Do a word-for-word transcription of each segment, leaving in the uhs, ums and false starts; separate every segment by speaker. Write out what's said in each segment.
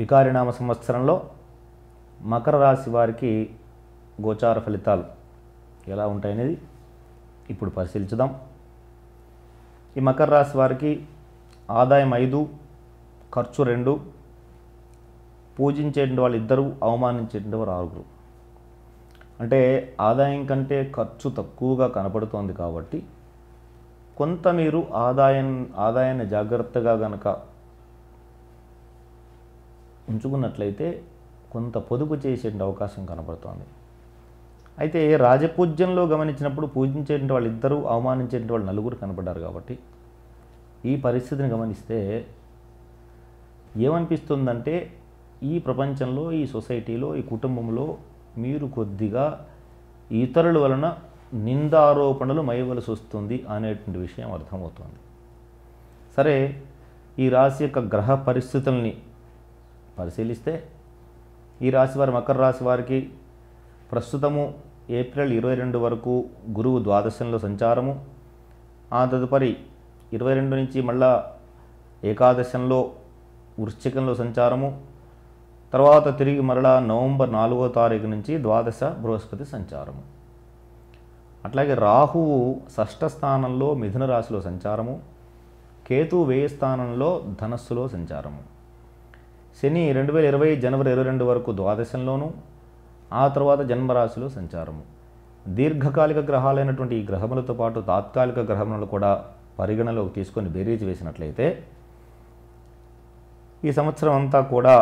Speaker 1: వికారినామ సంవత్సరంలో మకర రాశి వారికి గోచార ఫలితాలు ఎలా ఉంటాయనేది ఇప్పుడు పరిశీలించుదాం. ఈ మకర రాశి వారికి ఆదాయం ఐదు, ఖర్చు రెండు, పూజించేటువంటి వాళ్ళు ఇద్దరు, అవమానించేటువంటి వారు ఆరుగురు. అంటే ఆదాయం కంటే ఖర్చు తక్కువగా కనపడుతోంది కాబట్టి కొంత మీరు ఆదాయం ఆదాయాన్ని జాగ్రత్తగా గనక ఉంచుకున్నట్లయితే కొంత పొదుపు చేసే అవకాశం కనపడుతోంది. అయితే రాజపూజ్యంలో గమనించినప్పుడు పూజించేటువంటి వాళ్ళు ఇద్దరు, అవమానించేటువంటి వాళ్ళు నలుగురు కనపడ్డారు. కాబట్టి ఈ పరిస్థితిని గమనిస్తే ఏమనిపిస్తుందంటే ఈ ప్రపంచంలో, ఈ సొసైటీలో, ఈ కుటుంబంలో మీరు కొద్దిగా ఇతరుల వలన నిందారోపణలు మైవలసి వస్తుంది అనేటువంటి విషయం అర్థమవుతుంది. సరే, ఈ రాశి యొక్క గ్రహ పరిస్థితుల్ని పరిశీలిస్తే ఈ రాశి వారి మకర రాశి వారికి ప్రస్తుతము ఏప్రిల్ ఇరవై రెండు వరకు గురువు ద్వాదశంలో సంచారము, ఆ తదుపరి ఇరవై రెండు నుంచి మళ్ళా ఏకాదశంలో వృశ్చికంలో సంచారము, తర్వాత తిరిగి మరలా నవంబర్ నాలుగో తారీఖు నుంచి ద్వాదశ బృహస్పతి సంచారము. అట్లాగే రాహువు షష్ఠ స్థానంలో మిథున రాశిలో సంచారము, కేతు వ్యయ స్థానంలో ధనస్సులో సంచారము. శని రెండు వేల ఇరవై జనవరి ఇరవై రెండు వరకు ద్వాదశంలోను, ఆ తర్వాత జన్మరాశిలో సంచారము. దీర్ఘకాలిక గ్రహాలైనటువంటి ఈ గ్రహములతో పాటు తాత్కాలిక గ్రహములను కూడా పరిగణలోకి తీసుకొని బేరీజ్ వేసినట్లయితే ఈ సంవత్సరం అంతా కూడా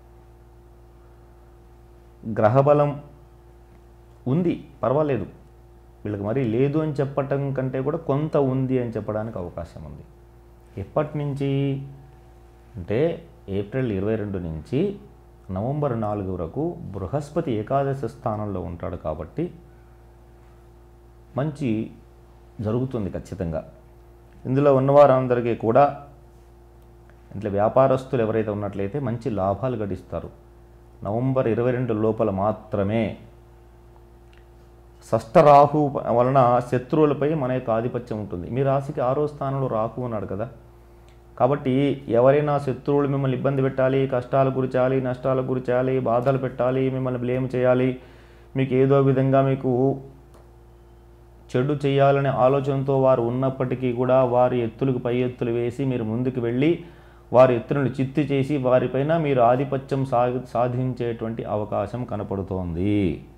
Speaker 1: గ్రహబలం ఉంది, పర్వాలేదు, వీళ్ళకి మరీ లేదు అని చెప్పటం కంటే కూడా కొంత ఉంది అని చెప్పడానికి అవకాశం ఉంది. ఎప్పటి నుంచి అంటే ఏప్రిల్ ఇరవై రెండు నుంచి నవంబర్ నాలుగు వరకు బృహస్పతి ఏకాదశ స్థానంలో ఉంటాడు. కాబట్టి మంచి జరుగుతుంది ఖచ్చితంగా. ఇందులో ఉన్నవారందరికీ కూడా, ఇంట్లో వ్యాపారస్తులు ఎవరైతే ఉన్నట్లయితే మంచి లాభాలు గడిస్తారు. నవంబర్ ఇరవై రెండు లోపల మాత్రమే షష్ఠ రాహు వలన శత్రువులపై మన యొక్క ఆధిపత్యం ఉంటుంది. మీ రాశికి ఆరో స్థానంలో రాహు ఉన్నాడు కదా, కాబట్టి ఎవరైనా శత్రువులు మిమ్మల్ని ఇబ్బంది పెట్టాలి, కష్టాలు గురిచాలి, నష్టాలు గురిచాలి, బాధలు పెట్టాలి, మిమ్మల్ని బ్లేమ్ చేయాలి, మీకు ఏదో విధంగా మీకు చెడు చేయాలనే ఆలోచనతో వారు ఉన్నప్పటికీ కూడా వారి ఎత్తులకు పై ఎత్తులు వేసి మీరు ముందుకు వెళ్ళి వారి ఎత్తులను చిత్తు చేసి వారిపైన మీరు ఆధిపత్యం సాధి సాధించేటువంటి అవకాశం కనపడుతోంది.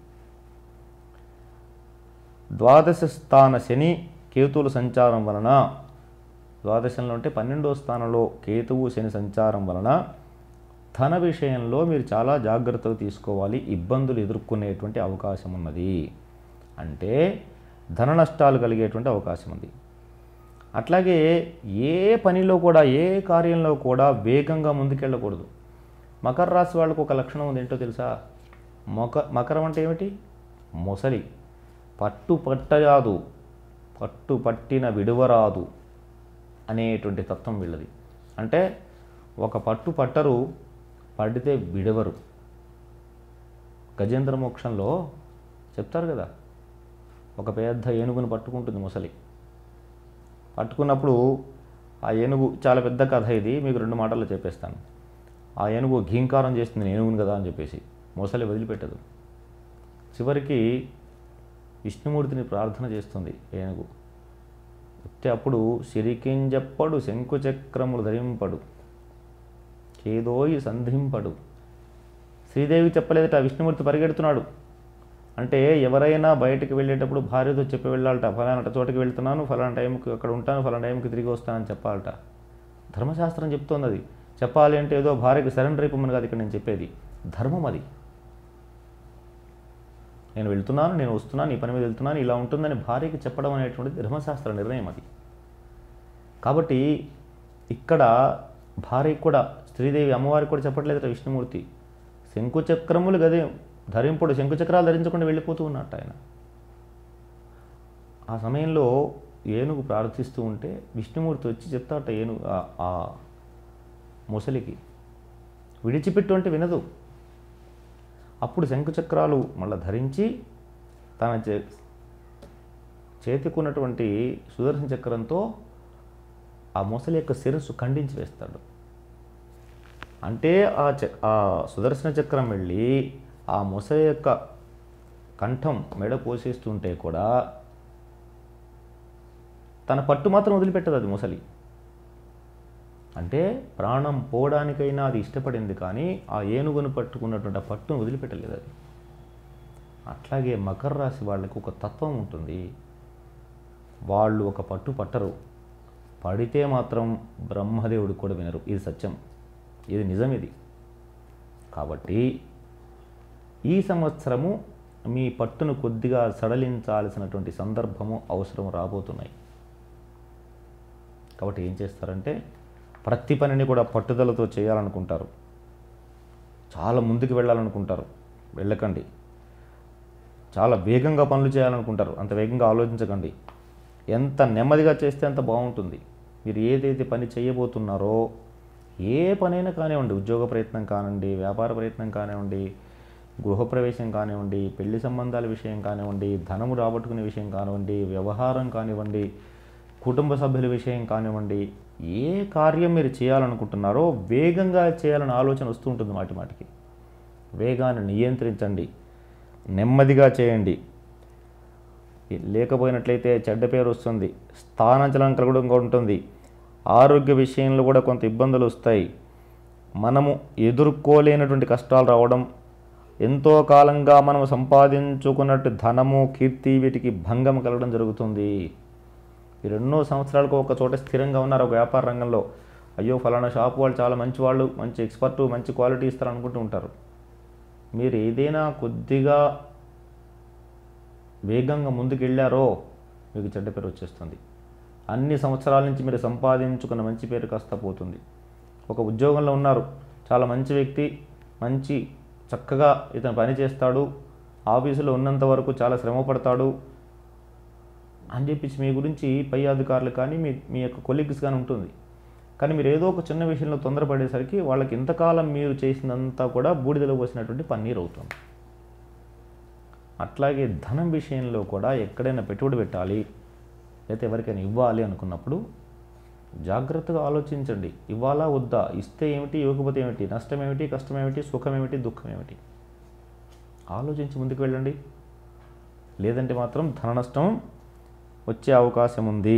Speaker 1: ద్వాదశ స్థాన శని కేతువుల సంచారం వలన, ద్వాదశంలో అంటే పన్నెండో స్థానంలో కేతువు శని సంచారం వలన ధన విషయంలో మీరు చాలా జాగ్రత్తలు తీసుకోవాలి, ఇబ్బందులు ఎదుర్కొనేటువంటి అవకాశం ఉన్నది. అంటే ధన నష్టాలు కలిగేటువంటి అవకాశం ఉంది. అట్లాగే ఏ పనిలో కూడా, ఏ కార్యంలో కూడా వేగంగా ముందుకెళ్ళకూడదు. మకర రాశి వాళ్ళకు ఒక లక్షణం ఉంది, ఏంటో తెలుసా? మక మకరం అంటే ఏమిటి? మొసలి. పట్టు పట్టరాదు, పట్టు పట్టిన విడువరాదు అనేటువంటి తత్వం వీళ్ళది. అంటే ఒక పట్టు పట్టరు, పడితే విడవరు. గజేంద్ర మోక్షంలో చెప్తారు కదా, ఒక పెద్ద ఏనుగును పట్టుకుంటుంది మొసలి. పట్టుకున్నప్పుడు ఆ ఏనుగు, చాలా పెద్ద కథ ఇది, మీకు రెండు మాటల్లో చెప్పేస్తాను. ఆ ఏనుగు ఘీంకారం చేస్తుంది, నేను ఏనుగును కదా అని చెప్పేసి. మొసలి వదిలిపెట్టదు. చివరికి విష్ణుమూర్తిని ప్రార్థన చేస్తుంది ఏనుగు. వచ్చే అప్పుడు సిరికింజప్పడు శంకుచక్రములు ధరింపడు, కేదోయి సంధింపడు. శ్రీదేవి చెప్పలేదట, విష్ణుమూర్తి పరిగెడుతున్నాడు. అంటే ఎవరైనా బయటకు వెళ్ళేటప్పుడు భార్యతో చెప్పి వెళ్ళాలట, ఫలానా చోటకి వెళ్తున్నాను, ఫలానా టైంకి అక్కడ ఉంటాను, ఫలానా టైంకి తిరిగి వస్తానని చెప్పాలట. ధర్మశాస్త్రం చెప్తోంది అది. చెప్పాలి అంటే ఏదో భార్యకి సరెండర్ అయిపోమని కాదు ఇక్కడ నేను చెప్పేది, ధర్మం అది. నేను వెళ్తున్నాను, నేను వస్తున్నాను, ఈ పని మీద వెళ్తున్నాను, ఇలా ఉంటుందని భార్యకి చెప్పడం అనేటువంటిది ధర్మశాస్త్ర నిర్ణయం అది. కాబట్టి ఇక్కడ భార్యకి కూడా, శ్రీదేవి అమ్మవారికి కూడా చెప్పట్లేదట విష్ణుమూర్తి. శంకుచక్రములు గదే ధరింపుడు, శంకుచక్రాలు ధరించకుండా వెళ్ళిపోతూ ఉన్నట్ట ఆయన. ఆ సమయంలో ఏనుగు ప్రార్థిస్తూ ఉంటే విష్ణుమూర్తి వచ్చి చెప్తాట ఏనుగు ఆ ముసలికి, విడిచిపెట్టు అంటే వినదు. అప్పుడు శంకుచక్రాలు మళ్ళీ ధరించి తన చే చేతికున్నటువంటి సుదర్శన చక్రంతో ఆ మొసలి యొక్క శిరస్సు ఖండించి వేస్తాడు. అంటే ఆ చ ఆ సుదర్శన చక్రం వెళ్ళి ఆ ముసలి యొక్క కంఠం మెడ కోసేస్తుంటే కూడా తన పట్టు మాత్రం వదిలిపెట్టదు అది ముసలి. అంటే ప్రాణం పోవడానికైనా అది ఇష్టపడింది, కానీ ఆ ఏనుగును పట్టుకున్నటువంటి ఆ పట్టును వదిలిపెట్టలేదు అది. అట్లాగే మకర రాశి వాళ్ళకి ఒక తత్వం ఉంటుంది. వాళ్ళు ఒక పట్టు పట్టరు, పడితే మాత్రం బ్రహ్మదేవుడికి కూడా వినరు. ఇది సత్యం, ఇది నిజం ఇది. కాబట్టి ఈ సంవత్సరము మీ పట్టును కొద్దిగా సడలించాల్సినటువంటి సందర్భము అవసరం రాబోతున్నాయి. కాబట్టి ఏం చేస్తారంటే ప్రతి పనిని కూడా పట్టుదలతో చేయాలనుకుంటారు, చాలా ముందుకు వెళ్ళాలనుకుంటారు, వెళ్ళకండి. చాలా వేగంగా పనులు చేయాలనుకుంటారు, అంత వేగంగా ఆలోచించకండి. ఎంత నెమ్మదిగా చేస్తే అంత బాగుంటుంది. మీరు ఏదైతే పని చేయబోతున్నారో, ఏ పనైనా కానివ్వండి, ఉద్యోగ ప్రయత్నం కానివ్వండి, వ్యాపార ప్రయత్నం కానివ్వండి, గృహప్రవేశం కానివ్వండి, పెళ్లి సంబంధాల విషయం కానివ్వండి, ధనము రాబట్టుకునే విషయం కానివ్వండి, వ్యవహారం కానివ్వండి, కుటుంబ సభ్యుల విషయం కానివ్వండి, ఏ కార్యం మీరు చేయాలనుకుంటున్నారో వేగంగా చేయాలని ఆలోచన వస్తూ ఉంటుంది మాటి మాటికి. వేగాన్ని నియంత్రించండి, నెమ్మదిగా చేయండి. లేకపోయినట్లయితే చెడ్డ పేరు వస్తుంది, స్థానాంచలం కలగడం ఉంటుంది, ఆరోగ్య విషయంలో కూడా కొంత ఇబ్బందులు వస్తాయి. మనము ఎదుర్కోలేనటువంటి కష్టాలు రావడం, ఎంతో కాలంగా మనం సంపాదించుకున్నట్టు ధనము, కీర్తి వీటికి భంగం కలగడం జరుగుతుంది. మీరు ఎన్నో సంవత్సరాలకు ఒక చోట స్థిరంగా ఉన్నారు ఒక వ్యాపార రంగంలో. అయ్యో ఫలానా షాపు వాళ్ళు చాలా మంచి వాళ్ళు, మంచి ఎక్స్పర్టు, మంచి క్వాలిటీ ఇస్తారు అనుకుంటూ ఉంటారు. మీరు ఏదైనా కొద్దిగా వేగంగా ముందుకు వెళ్ళారో మీకు చెడ్డ పేరు వచ్చేస్తుంది. అన్ని సంవత్సరాల నుంచి మీరు సంపాదించుకున్న మంచి పేరు కాస్త పోతుంది. ఒక ఉద్యోగంలో ఉన్నారు, చాలా మంచి వ్యక్తి, మంచి చక్కగా ఇతను పని చేస్తాడు, ఆఫీసులో ఉన్నంత వరకు చాలా శ్రమ పడతాడు అని చెప్పేసి మీ గురించి పై అధికారులు కానీ మీ మీ యొక్క కొలీగ్స్ కానీ ఉంటుంది. కానీ మీరు ఏదో ఒక చిన్న విషయంలో తొందరపడేసరికి వాళ్ళకి ఇంతకాలం మీరు చేసినంతా కూడా బూడిదలో పోసినటువంటి పన్నీరు అవుతుంది. అట్లాగే ధనం విషయంలో కూడా ఎక్కడైనా పెట్టుబడి పెట్టాలి, లేకపోతే ఎవరికైనా ఇవ్వాలి అనుకున్నప్పుడు జాగ్రత్తగా ఆలోచించండి. ఇవ్వాలా వద్దా, ఇస్తే ఏమిటి, ఇవ్వకపోతే ఏమిటి, నష్టం ఏమిటి, కష్టం ఏమిటి, సుఖం ఏమిటి, దుఃఖం ఏమిటి, ఆలోచించి ముందుకు వెళ్ళండి. లేదంటే మాత్రం ధన నష్టం వచ్చే అవకాశం ఉంది.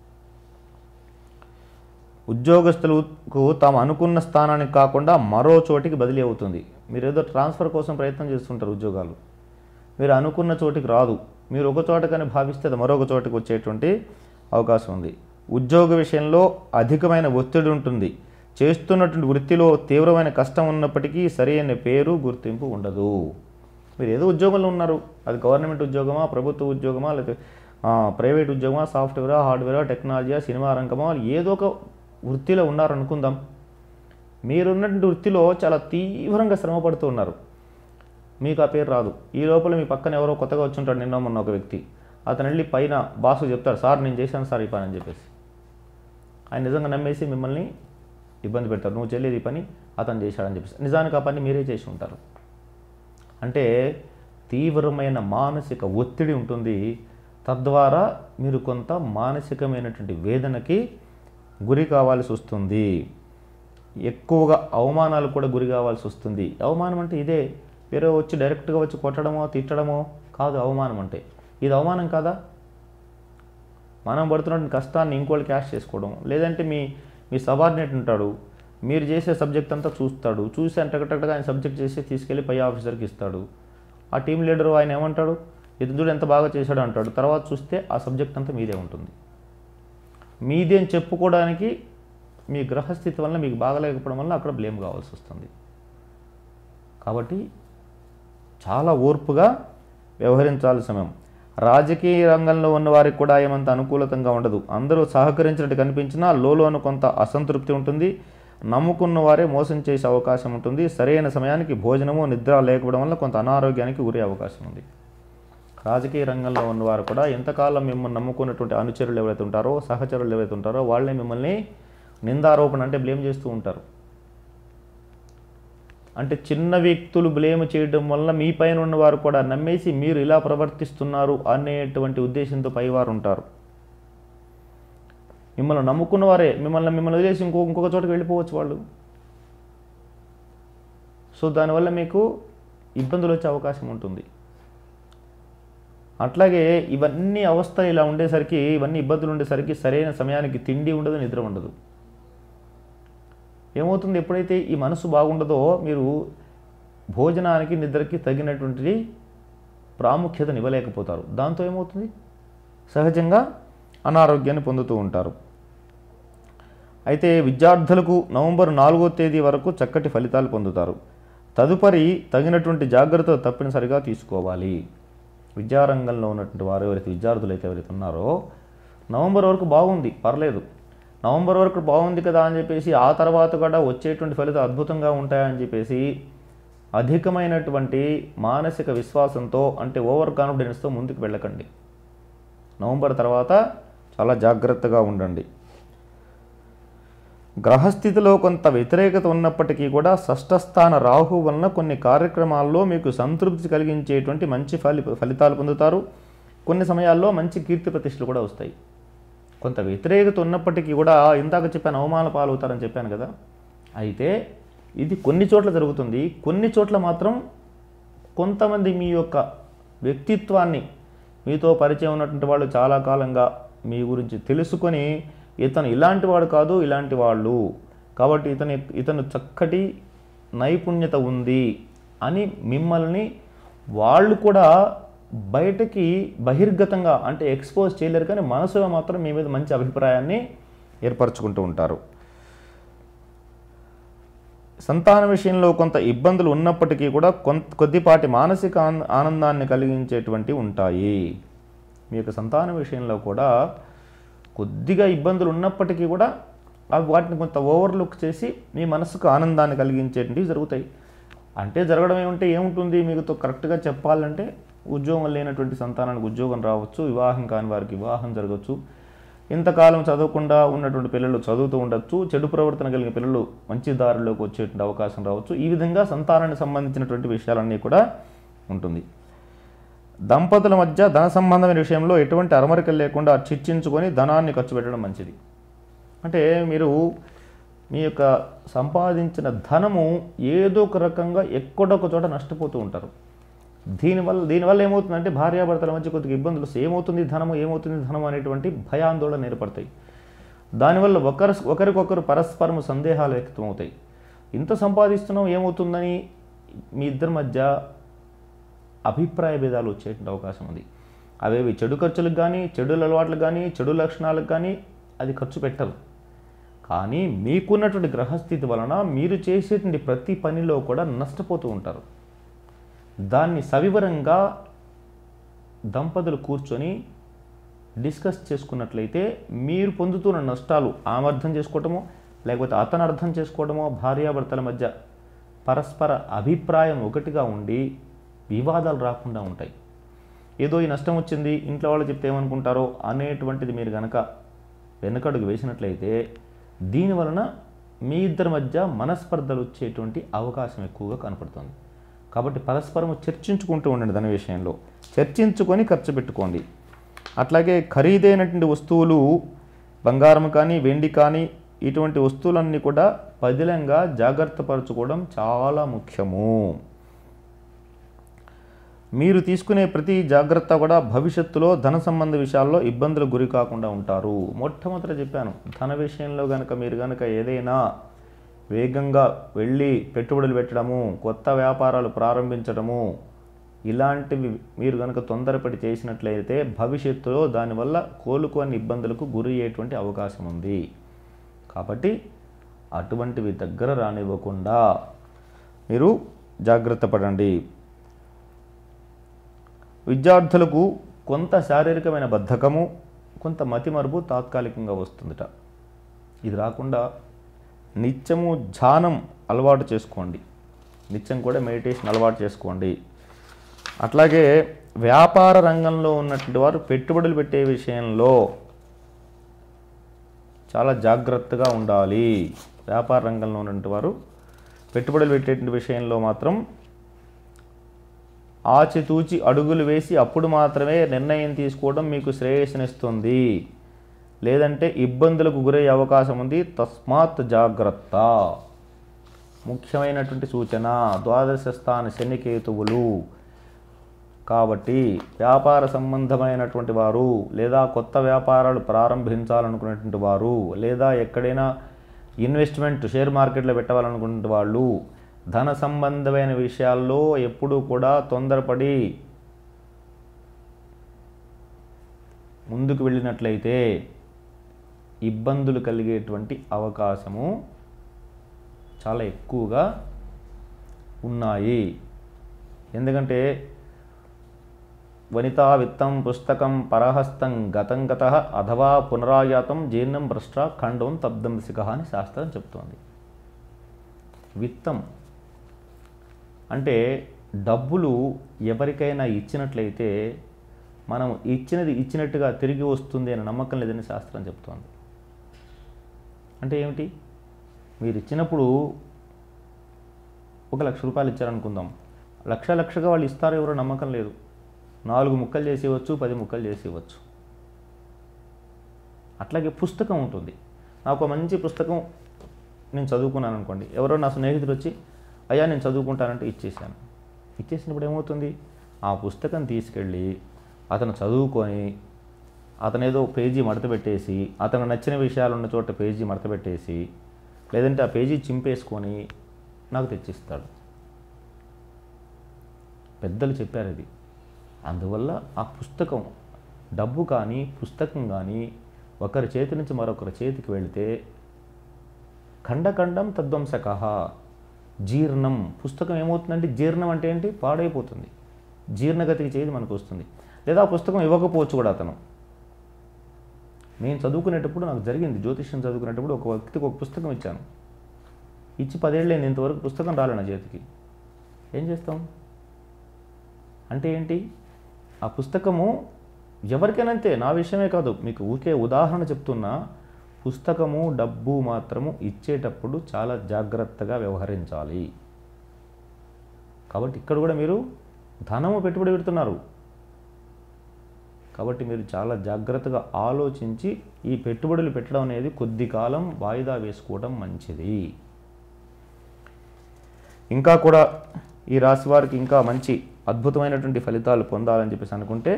Speaker 1: ఉద్యోగస్తులకు తాము అనుకున్న స్థానానికి కాకుండా మరో చోటికి బదిలీ అవుతుంది. మీరు ఏదో ట్రాన్స్ఫర్ కోసం ప్రయత్నం చేస్తుంటారు, ఉద్యోగాలు మీరు అనుకున్న చోటికి రాదు. మీరు ఒక చోటకని భావిస్తే అది మరొక చోటికి వచ్చేటువంటి అవకాశం ఉంది. ఉద్యోగ విషయంలో అధికమైన ఒత్తిడి ఉంటుంది. చేస్తున్నటువంటి వృత్తిలో తీవ్రమైన కష్టం ఉన్నప్పటికీ సరైన పేరు, గుర్తింపు ఉండదు. మీరు ఏదో ఉద్యోగంలో ఉన్నారు, అది గవర్నమెంట్ ఉద్యోగమా, ప్రభుత్వ ఉద్యోగమా, లేకపోతే ప్రైవేట్ ఉద్యోగమా, సాఫ్ట్వేరా, హార్డ్వేరా, టెక్నాలజీయా, సినిమా రంగమా, ఏదో ఒక వృత్తిలో ఉన్నారనుకుందాం. మీరున్నటువంటి వృత్తిలో చాలా తీవ్రంగా శ్రమ పడుతూ ఉన్నారు, మీకు ఆ పేరు రాదు. ఈ లోపల మీ పక్కన ఎవరో కొత్తగా వచ్చి ఉంటాడు, నిన్న మొన్న ఒక వ్యక్తి, అతను వెళ్ళి పైన బాసు చెప్తాడు, సార్ నేను చేశాను సార్ ఈ పని అని చెప్పేసి. ఆయన నిజంగా నమ్మేసి మిమ్మల్ని ఇబ్బంది పెడతారు, నువ్వు చేయలేదు ఈ పని, అతను చేశాడని చెప్పేసి. నిజానికి ఆ పని మీరే చేసి ఉంటారు. అంటే తీవ్రమైన మానసిక ఒత్తిడి ఉంటుంది. తద్వారా మీరు కొంత మానసికమైనటువంటి వేదనకి గురి కావాల్సి వస్తుంది. ఎక్కువగా అవమానాలు కూడా గురి కావాల్సి వస్తుంది. అవమానం అంటే ఇదే, వేరే వచ్చి డైరెక్ట్గా వచ్చి కొట్టడమో తిట్టడమో కాదు అవమానం అంటే. ఇది అవమానం కాదా? మనం పడుతున్నటువంటి కష్టాన్ని ఇంకోళ్ళు క్యాష్ చేసుకోవడం, లేదంటే మీ మీ సబార్డినేట్ ఉంటాడు, మీరు చేసే సబ్జెక్ట్ అంతా చూస్తాడు, చూసి అంటగట్టగా ఆయన సబ్జెక్ట్ చేసి తీసుకెళ్ళి పై ఆఫీసర్కి ఇస్తాడు. ఆ టీం లీడరు ఆయన ఏమంటాడు, ఇతను చూడు ఎంత బాగా చేశాడు అంటాడు. తర్వాత చూస్తే ఆ సబ్జెక్ట్ అంతా మీదే ఉంటుంది. మీదే అని చెప్పుకోవడానికి మీ గ్రహస్థితి వల్ల మీకు బాగలేకపోవడం వల్ల అక్కడ బ్లేమ్ కావాల్సి వస్తుంది. కాబట్టి చాలా ఓర్పుగా వ్యవహరించాల్సిన సమయం. రాజకీయ రంగంలో ఉన్న వారికి కూడా ఏమంత అనుకూలతంగా ఉండదు. అందరూ సహకరించినట్టు కనిపించినా లోలోన కొంత అసంతృప్తి ఉంటుంది. నమ్ముకున్న వారే మోసం చేసే అవకాశం ఉంటుంది. సరైన సమయానికి భోజనము నిద్ర లేకపోవడం వల్ల కొంత అనారోగ్యానికి గురే అవకాశం ఉంది. రాజకీయ రంగంలో ఉన్నవారు కూడా ఎంతకాలం మిమ్మల్ని నమ్ముకున్నటువంటి అనుచరులు ఎవరైతే ఉంటారో, సహచరులు ఎవరైతే ఉంటారో వాళ్ళే మిమ్మల్ని నిందారోపణ అంటే బ్లేమ్ చేస్తూ ఉంటారు. అంటే చిన్న వ్యక్తులు బ్లేమ్ చేయడం వల్ల మీ పైన ఉన్నవారు కూడా నమ్మేసి మీరు ఇలా ప్రవర్తిస్తున్నారు అనేటువంటి ఉద్దేశంతో పైవారు ఉంటారు. మిమ్మల్ని నమ్ముకున్న వారే మిమ్మల్ని మిమ్మల్ని వదిలేసి ఇంకో ఇంకొక చోటకి వెళ్ళిపోవచ్చు. వాళ్ళు సో దానివల్ల మీకు ఇబ్బందులు వచ్చే అవకాశం ఉంటుంది. అట్లాగే ఇవన్నీ అవస్థలు ఇలా ఉండేసరికి, ఇవన్నీ ఇబ్బందులు ఉండేసరికి సరైన సమయానికి తిండి ఉండదు, నిద్ర ఉండదు. ఏమవుతుంది, ఎప్పుడైతే ఈ మనసు బాగుండదో మీరు భోజనానికి నిద్రకి తగినటువంటి ప్రాముఖ్యతను ఇవ్వలేకపోతారు. దాంతో ఏమవుతుంది, సహజంగా అనారోగ్యాన్ని పొందుతూ ఉంటారు. అయితే విద్యార్థులకు నవంబర్ నాలుగో తేదీ వరకు చక్కటి ఫలితాలు పొందుతారు. తదుపరి తగినటువంటి జాగ్రత్తలు తప్పనిసరిగా తీసుకోవాలి. విద్యారంగంలో ఉన్నటువంటి వారు ఎవరైతే విద్యార్థులు అయితే ఎవరైతే ఉన్నారో నవంబర్ వరకు బాగుంది, పర్లేదు, నవంబర్ వరకు బాగుంది కదా అని చెప్పేసి ఆ తర్వాత కూడా వచ్చేటువంటి ఫలితాలు అద్భుతంగా ఉంటాయని చెప్పేసి అధికమైనటువంటి మానసిక విశ్వాసంతో, అంటే ఓవర్ కాన్ఫిడెన్స్తో ముందుకు వెళ్ళకండి. నవంబర్ తర్వాత చాలా జాగ్రత్తగా ఉండండి. గ్రహస్థితిలో కొంత వ్యతిరేకత ఉన్నప్పటికీ కూడా షష్ఠస్థాన రాహు వలన కొన్ని కార్యక్రమాల్లో మీకు సంతృప్తి కలిగించేటువంటి మంచి ఫలి ఫలితాలు పొందుతారు. కొన్ని సమయాల్లో మంచి కీర్తి ప్రతిష్టలు కూడా వస్తాయి. కొంత వ్యతిరేకత ఉన్నప్పటికీ కూడా ఇందాక చెప్పాను అవమాన పాలవుతారని చెప్పాను కదా. అయితే ఇది కొన్ని చోట్ల జరుగుతుంది, కొన్ని చోట్ల మాత్రం కొంతమంది మీ యొక్క వ్యక్తిత్వాన్ని, మీతో పరిచయం ఉన్నటువంటి వాళ్ళు చాలా కాలంగా మీ గురించి తెలుసుకొని ఇతను ఇలాంటి వాడు కాదు, ఇలాంటి వాళ్ళు కాబట్టి ఇతను ఇతను చక్కటి నైపుణ్యత ఉంది అని మిమ్మల్ని వాళ్ళు కూడా బయటకి బహిర్గతంగా అంటే ఎక్స్పోజ్ చేయలేరు, కానీ మనసులో మాత్రం మీ మీద మంచి అభిప్రాయాన్ని ఏర్పరచుకుంటూ ఉంటారు. సంతాన విషయంలో కొంత ఇబ్బందులు ఉన్నప్పటికీ కూడా కొంత కొద్దిపాటి మానసిక ఆనందాన్ని కలిగించేటువంటి ఉంటాయి. మీ యొక్క సంతాన విషయంలో కూడా కొద్దిగా ఇబ్బందులు ఉన్నప్పటికీ కూడా అవి వాటిని కొంత ఓవర్లుక్ చేసి మీ మనసుకు ఆనందాన్ని కలిగించేటివి జరుగుతాయి. అంటే జరగడం ఏమంటే ఏముంటుంది, మీకుతో కరెక్ట్గా చెప్పాలంటే ఉద్యోగం లేనటువంటి సంతానానికి ఉద్యోగం రావచ్చు, వివాహం కాని వారికి వివాహం జరగవచ్చు, ఇంతకాలం చదవకుండా ఉన్నటువంటి పిల్లలు చదువుతూ ఉండొచ్చు, చెడు ప్రవర్తన కలిగిన పిల్లలు మంచి దారిలోకి వచ్చేటువంటి అవకాశం రావచ్చు. ఈ విధంగా సంతానానికి సంబంధించినటువంటి విషయాలన్నీ కూడా ఉంటుంది. దంపతుల మధ్య ధన సంబంధమైన విషయంలో ఎటువంటి అరమరికలు లేకుండా చర్చించుకొని ధనాన్ని ఖర్చు పెట్టడం మంచిది. అంటే మీరు మీ యొక్క సంపాదించిన ధనము ఏదో ఒక రకంగా ఎక్కడొక చోట నష్టపోతూ ఉంటారు. దీనివల్ల దీనివల్ల ఏమవుతుందంటే భార్యాభర్తల మధ్య కొద్దిగా ఇబ్బందులు, ఏమవుతుంది ధనము ఏమవుతుంది ధనము అనేటువంటి భయాందోళన ఏర్పడతాయి. దానివల్ల ఒకరి ఒకరికొకరు పరస్పరం సందేహాలు వ్యక్తమవుతాయి. ఇంత సంపాదిస్తున్నాం ఏమవుతుందని మీ ఇద్దరి మధ్య అభిప్రాయ భేదాలు వచ్చేటువంటి అవకాశం ఉంది. అవేవి చెడు ఖర్చులకు కానీ, చెడు అలవాట్లకు కానీ, చెడు లక్షణాలకు కానీ అది ఖర్చు పెట్టరు. కానీ మీకున్నటువంటి గ్రహస్థితి వలన మీరు చేసేటువంటి ప్రతి పనిలో కూడా నష్టపోతూ ఉంటారు. దాన్ని సవివరంగా దంపతులు కూర్చొని డిస్కస్ చేసుకున్నట్లయితే మీరు పొందుతున్న నష్టాలు ఆమె అర్థం చేసుకోవటమో లేకపోతే అతను అర్థం చేసుకోవడమో, భార్యాభర్తల మధ్య పరస్పర అభిప్రాయం ఒకటిగా ఉండి వివాదాలు రాకుండా ఉంటాయి. ఏదో ఈ నష్టం వచ్చింది ఇంట్లో వాళ్ళు చెప్తే ఏమనుకుంటారో అనేటువంటిది మీరు కనుక వెనకడుగు వేసినట్లయితే దీనివలన మీ ఇద్దరి మధ్య మనస్పర్ధలు వచ్చేటువంటి అవకాశం ఎక్కువగా కనపడుతుంది. కాబట్టి పరస్పరము చర్చించుకుంటూ ఉండండి. దాని విషయంలో చర్చించుకొని ఖర్చు పెట్టుకోండి. అట్లాగే ఖరీదైనటువంటి వస్తువులు, బంగారం కానీ వెండి కానీ ఇటువంటి వస్తువులన్నీ కూడా పదిలంగా జాగ్రత్త పరచుకోవడం చాలా ముఖ్యము. మీరు తీసుకునే ప్రతి జాగ్రత్త కూడా భవిష్యత్తులో ధన సంబంధ విషయాల్లో ఇబ్బందులకు గురి కాకుండా ఉంటారు. మొట్టమొదట చెప్పాను, ధన విషయంలో కనుక మీరు కనుక ఏదైనా వేగంగా వెళ్ళి పెట్టుబడులు పెట్టడము, కొత్త వ్యాపారాలు ప్రారంభించడము ఇలాంటివి మీరు కనుక తొందరపడి చేసినట్లయితే భవిష్యత్తులో దానివల్ల కోలుకోని ఇబ్బందులకు గురి అయ్యేటువంటి అవకాశం ఉంది. కాబట్టి అటువంటివి దగ్గర రానివ్వకుండా మీరు జాగ్రత్త పడండి. విద్యార్థులకు కొంత శారీరకమైన బద్ధకము, కొంత మతిమరుపు తాత్కాలికంగా వస్తుందట. ఇది రాకుండా నిత్యము ధ్యానం అలవాటు చేసుకోండి. నిత్యం కూడా మెడిటేషన్ అలవాటు చేసుకోండి. అట్లాగే వ్యాపార రంగంలో ఉన్నటువంటి వారు పెట్టుబడులు పెట్టే విషయంలో చాలా జాగ్రత్తగా ఉండాలి. వ్యాపార రంగంలో ఉన్నటువంటి వారు పెట్టుబడులు పెట్టేటువంటి విషయంలో మాత్రం ఆచితూచి అడుగులు వేసి అప్పుడు మాత్రమే నిర్ణయం తీసుకోవడం మీకు శ్రేయస్సునిస్తుంది. లేదంటే ఇబ్బందులకు గురయ్యే అవకాశం ఉంది. తస్మాత్ జాగ్రత్త. ముఖ్యమైనటువంటి సూచన ద్వాదశ స్థాన శనికేతువులు. కాబట్టి వ్యాపార సంబంధమైనటువంటి వారు, లేదా కొత్త వ్యాపారాలు ప్రారంభించాలనుకునేటువంటి వారు, లేదా ఎక్కడైనా ఇన్వెస్ట్మెంట్ షేర్ మార్కెట్లో పెట్టాలనుకునే వాళ్ళు, ధన సంబంధమైన విషయాల్లో ఎప్పుడూ కూడా తొందరపడి ముందుకు వెళ్ళినట్లయితే ఇబ్బందులు కలిగేటువంటి అవకాశము చాలా ఎక్కువగా ఉన్నాయి. ఎందుకంటే వనితా విత్తం పుస్తకం పరహస్తం గతం గతః అథవా పునరాయాతం జీర్ణం భ్రష్ట ఖండం తబ్దం సికః అని శాస్త్రం చెప్తోంది. విత్తం అంటే డబ్బులు ఎవరికైనా ఇచ్చినట్లయితే మనం ఇచ్చినది ఇచ్చినట్టుగా తిరిగి వస్తుంది అనే నమ్మకం లేదని శాస్త్రం చెప్తోంది. అంటే ఏమిటి? మీరు ఇచ్చినప్పుడు ఒక లక్ష రూపాయలు ఇచ్చారనుకుందాం, లక్ష లక్షగా వాళ్ళు ఇస్తారో ఎవరో నమ్మకం లేదు. నాలుగు ముక్కలు చేసేవచ్చు, పది ముక్కలు చేసేవచ్చు. అట్లాగే పుస్తకం ఉంటుంది. నాకు మంచి పుస్తకం నేను చదువుకున్నాను అనుకోండి, ఎవరో నా స్నేహితుడు వచ్చి అయ్యా నేను చదువుకుంటానంటే ఇచ్చేసాను. ఇచ్చేసినప్పుడు ఏమవుతుంది? ఆ పుస్తకం తీసుకెళ్ళి అతను చదువుకొని అతను ఏదో పేజీ మడత పెట్టేసి, అతను నచ్చిన విషయాలు ఉన్న చోట పేజీ మడత పెట్టేసి, లేదంటే ఆ పేజీ చింపేసుకొని నాకు తెచ్చిస్తాడు. పెద్దలు చెప్పారు ఇది. అందువల్ల ఆ పుస్తకం, డబ్బు కానీ పుస్తకం కానీ ఒకరి చేతి నుంచి మరొకరి చేతికి వెళితే ఖండఖండం తద్వంసకః జీర్ణం. పుస్తకం ఏమవుతుందంటే జీర్ణం అంటే ఏంటి? పాడైపోతుంది. జీర్ణగతికి చేతి మనకు వస్తుంది. లేదా ఆ పుస్తకం ఇవ్వకపోవచ్చు కూడా. అతను నేను చదువుకునేటప్పుడు నాకు జరిగింది, జ్యోతిష్యం చదువుకునేటప్పుడు ఒక వ్యక్తికి ఒక పుస్తకం ఇచ్చాను. ఇచ్చి పదేళ్ళైంది, ఇంతవరకు పుస్తకం రాలే నా చేతికి. ఏం చేస్తాం అంటే ఏంటి? ఆ పుస్తకము ఎవరికైనా అంతే, నా విషయమే కాదు, మీకు ఊరికే ఉదాహరణ చెప్తున్నా. పుస్తకము డబ్బు మాత్రము ఇచ్చేటప్పుడు చాలా జాగ్రత్తగా వ్యవహరించాలి. కాబట్టి ఇక్కడ కూడా మీరు ధనము పెట్టుబడి పెడుతున్నారు. కాబట్టి మీరు చాలా జాగ్రత్తగా ఆలోచించి ఈ పెట్టుబడులు పెట్టడం అనేది కొద్ది కాలం వాయిదా వేసుకోవడం మంచిది. ఇంకా కూడా ఈ రాశి వారికి ఇంకా మంచి అద్భుతమైనటువంటి ఫలితాలు పొందాలని చెప్పేసి అనుకుంటే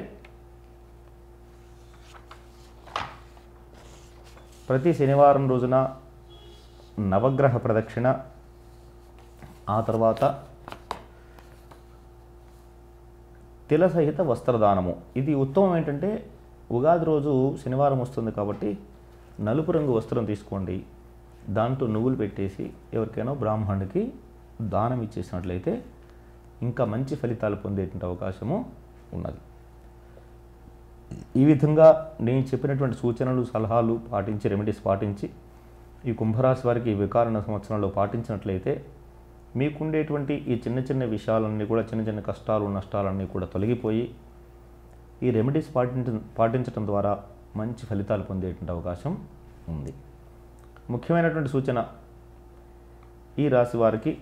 Speaker 1: ప్రతి శనివారం రోజున నవగ్రహ ప్రదక్షిణ, ఆ తర్వాత తిల సహిత వస్త్రదానము. ఇది ఉత్తమం. ఏంటంటే ఉగాది రోజు శనివారం వస్తుంది కాబట్టి నలుపు రంగు వస్త్రం తీసుకోండి, దాంట్లో నువ్వులు పెట్టేసి ఎవరికైనా బ్రాహ్మణుడికి దానం ఇచ్చేసినట్లయితే ఇంకా మంచి ఫలితాలు పొందేటువంటి అవకాశము ఉన్నది. ఈ విధంగా నేను చెప్పినటువంటి సూచనలు సలహాలు పాటించి, రెమెడీస్ పాటించి ఈ కుంభరాశి వారికి ఈ వికారణ సంవత్సరంలో పాటించినట్లయితే మీకుండేటువంటి ఈ చిన్న చిన్న విషయాలన్నీ కూడా, చిన్న చిన్న కష్టాలు నష్టాలన్నీ కూడా తొలగిపోయి ఈ రెమెడీస్ పాటించ పాటించడం ద్వారా మంచి ఫలితాలు పొందేటువంటి అవకాశం ఉంది. ముఖ్యమైనటువంటి సూచన, ఈ రాశి వారికి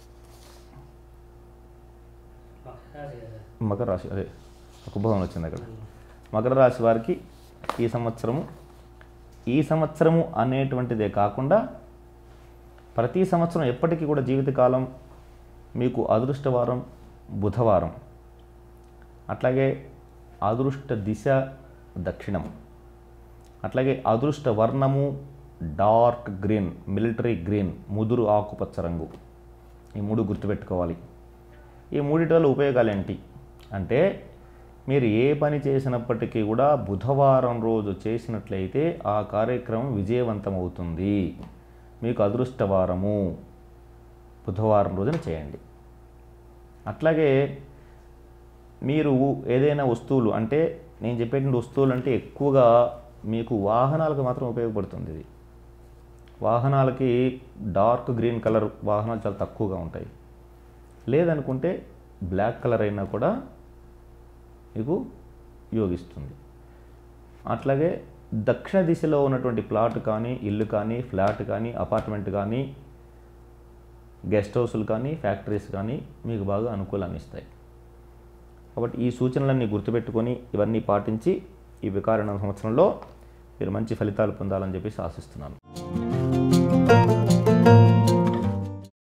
Speaker 1: మకర రాశి, అదే కుంభంలో వచ్చింది అక్కడ, మకర రాశి వారికి ఈ సంవత్సరము ఈ సంవత్సరము అనేటువంటిదే కాకుండా ప్రతి సంవత్సరం ఎప్పటికీ కూడా జీవితకాలం మీకు అదృష్టవారం బుధవారం, అట్లాగే అదృష్ట దిశ దక్షిణం, అట్లాగే అదృష్ట వర్ణము డార్క్ గ్రీన్, మిలిటరీ గ్రీన్, ముదురు ఆకుపచ్చ రంగు. ఈ మూడు గుర్తుపెట్టుకోవాలి. ఈ మూడిటి వల్ల ఉపయోగాలు ఏంటి అంటే, మీరు ఏ పని చేసినప్పటికీ కూడా బుధవారం రోజు చేసినట్లయితే ఆ కార్యక్రమం విజయవంతం అవుతుంది. మీకు అదృష్టవారము బుధవారం రోజున చేయండి. అట్లాగే మీరు ఏదైనా వస్తువులు, అంటే నేను చెప్పేటువంటి వస్తువులు అంటే ఎక్కువగా మీకు వాహనాలకు మాత్రం ఉపయోగపడుతుంది. ఇది వాహనాలకి డార్క్ గ్రీన్ కలర్ వాహనాలు చాలా తక్కువగా ఉంటాయి. లేదనుకుంటే బ్లాక్ కలర్ అయినా కూడా మీకు యోగిస్తుంది. అట్లాగే దక్షిణ దిశలో ఉన్నటువంటి ప్లాట్ కానీ, ఇల్లు కానీ, ఫ్లాట్ కానీ, అపార్ట్మెంట్ కానీ, గెస్ట్ హౌస్లు కానీ, ఫ్యాక్టరీస్ కానీ మీకు బాగా అనుకూలాన్ని ఇస్తాయి. కాబట్టి ఈ సూచనలన్నీ గుర్తుపెట్టుకొని ఇవన్నీ పాటించి ఈ వికారణ సంవత్సరంలో మీరు మంచి ఫలితాలు పొందాలని చెప్పేసి ఆశిస్తున్నాను.